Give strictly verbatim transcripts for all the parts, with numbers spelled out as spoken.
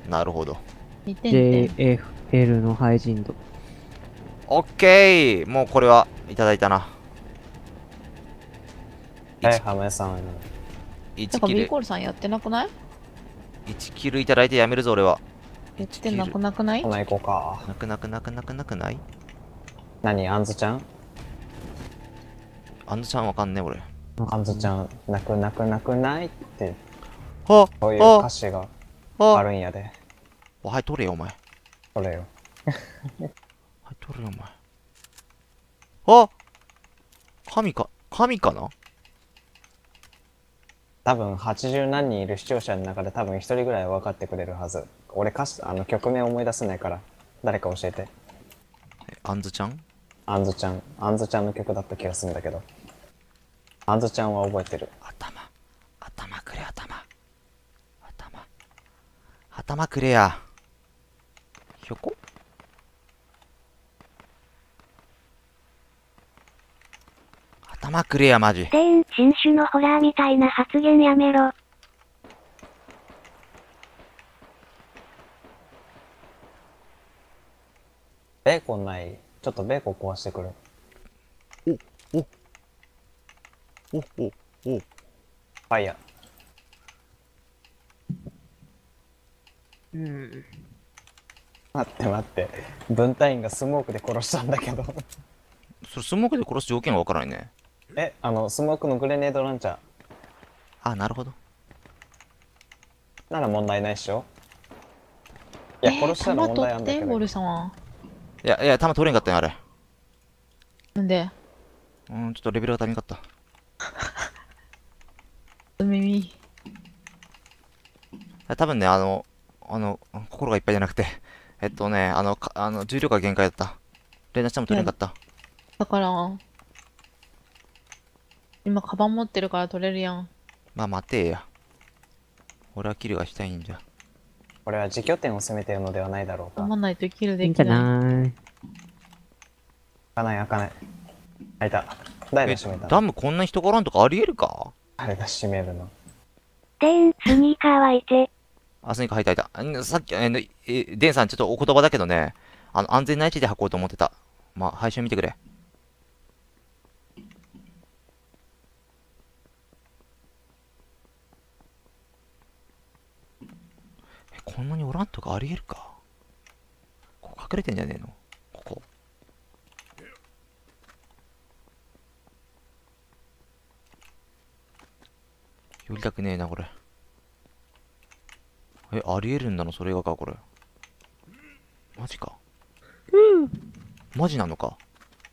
なるほど。 にてんてん。 ジェイエフエル の配信度。 オッケー、もうこれはいただいたな。 はい、ハメさん。 いちてか、 キ B ルコールさんやってなくない？ いちキルいただいてやめるぞ俺は。 やってなくなくない？ ほな行こうか。 なくなくなくなくなくない？ 何、あんずちゃんあんずちゃんわかんねえ俺。 あんずちゃん、泣く泣く泣くないって、 はそういう歌詞があるんやで。 はい、取れよお前。 それよ。 はい、取れよお前。あ、神か、神かな？ 多分はちじゅう何人いる視聴者の中で多分ひとりぐらい分かってくれるはず。俺歌詞、あの曲名思い出せないから誰か教えて。 えあんずちゃん？ あんずちゃん、あんずちゃんの曲だった気がするんだけど、あんずちゃんは覚えてる。 頭、頭くれ頭。頭、頭くれや。ひょこ？頭くれやマジ。 全新種のホラーみたいな発言やめろ。 ベーコンない？ちょっとベーコン壊してくる。 お、お、お、お、お。 ファイヤうん。 ー。待って待って。分隊員がスモークで殺したんだけど。 それスモークで殺す条件がわからないね。 え、あの、スモークのグレネードランチャー。 あ、なるほど。 なら問題ないっしょ。いや、殺したら弾問題あんだけど。 取ってゴルさんは。 いや、いや、弾取れんかったんや、あれ。 なんで？ うん、ちょっとレベルが足りんかった。 耳。 多分ね、あの、あの、心がいっぱいじゃなくて、えっとね、あの、かあの重量が限界だった。連打しても取れんかった。 だから、今、カバン持ってるから取れるやん。 まあ、待てや。俺はキルがしたいんじゃ。 これは自拠点を攻めているのではないだろうか。 頑張んないとキルいいんじゃできない。 ない？ 開かない開かない。開いた。誰が閉めたの？ ダムこんな人がおらんとかありえるか？ 誰が閉めるの？ デン、スニーカーはいて。 あ、スニーカー履いたいた。んさっき、えー、えーデンさん、ちょっとお言葉だけどね、あの、安全な位置で履こうと思ってた。まあ、配信見てくれ。え、こんなにおらんとかありえるか？ここ隠れてんじゃねえの？ここ。寄りたくねえな、これ。え、ありえるんだな、それがか、これ。マジか。うん。マジなのか。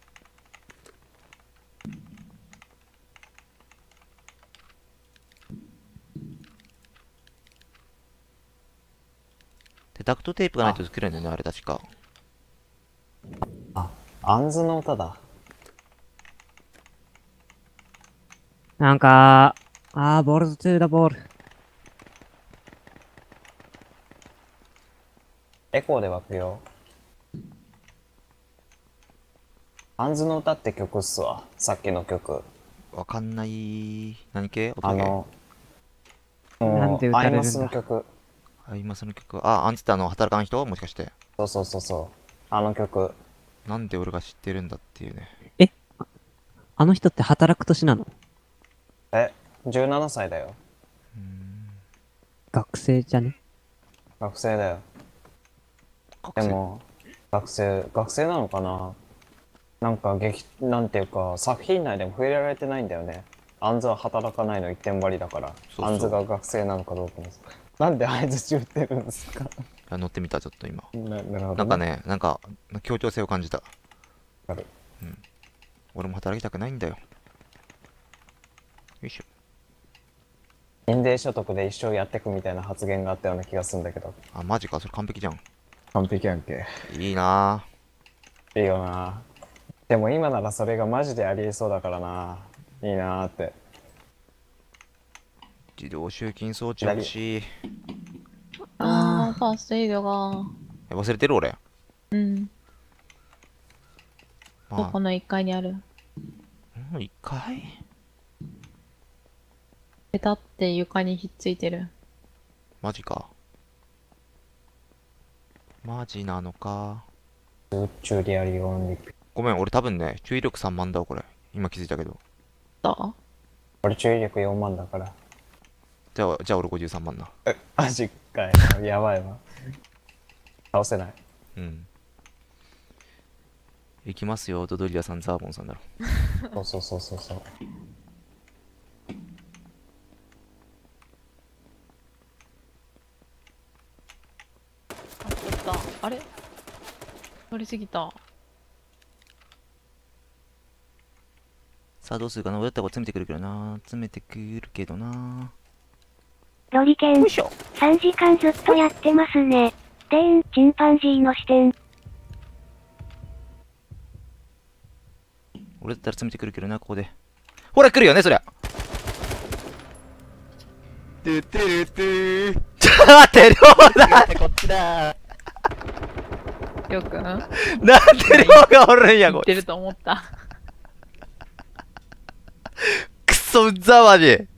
で、ダクトテープがないと作れるんだよね、あれ確か。 あ、アンズの歌だ。 なんか、あー、ボールズツーだ、ボール。 エコーで湧くよ。アンズの歌って曲っすわ。さっきの曲。 わかんない。何系音系？ あの、 なんで歌アイマれるんだ。 スの曲。 あ、今その曲。あ、あんつってあの、働かん人もしかして。 そうそうそうそう。あの曲。 なんで俺が知ってるんだっていうね。 えあの人って働く年なの？ え、じゅうななさいだよ。 学生じゃね？ 学生だよ。 学生。 でも、学生、学生なのかな？なんか劇、なんていうか、作品内でも触れられてないんだよね。アンズは働かないの一点張りだから、 そうそうアンズが学生なのかどうかも。なんで相槌打ってるんですか？ あ乗ってみた、ちょっと今。 ななるほど、 なんかね、なんか、協調性を感じた。 わかる。 俺も働きたくないんだよ。よいしょ。 印税所得で一生やってくみたいな発言があったような気がするんだけど。 あ、マジか、それ完璧じゃん。 完璧やんけ。 いいないいよな。でも今ならそれがマジでありえそうだからな。いいなーって。 ぁ。自動集金装置欲しい。 あー、ファーストエイドが。 え、忘れてる俺。 うん。 まここのいっかいにある。 あ、一回ペタって床にひっついてる。 マジか。 マジなのか。 宇宙リアリーオンリー。 ごめん、俺多分ね、注意力さんまんだわ、これ。今気づいたけど。 だ俺注意力よんまんだから。 じゃあ、じゃあ俺ごじゅうさんまんな。 え、マジかよ。やばいわ。倒せない。 うん。行きますよ、ドドリアさん、ザーボンさんだろ。 そうそうそうそうそう。 あ、取った。あれ取りすぎた。 さあどうするかな。俺だったらこれ詰めてくるけどな。詰めてくるけどな。 ロリケン、さんじかんずっとやってますね。でーん、チンパンジーの視点。 俺だったら詰めてくるけどな、ここで。ほら来るよね、そりゃ。トゥトゥルトゥー。ちょっと待って、りょうだこっちだよくんなんでりょうがおるんや、これ。 言ってると思った。 くそうざまじ。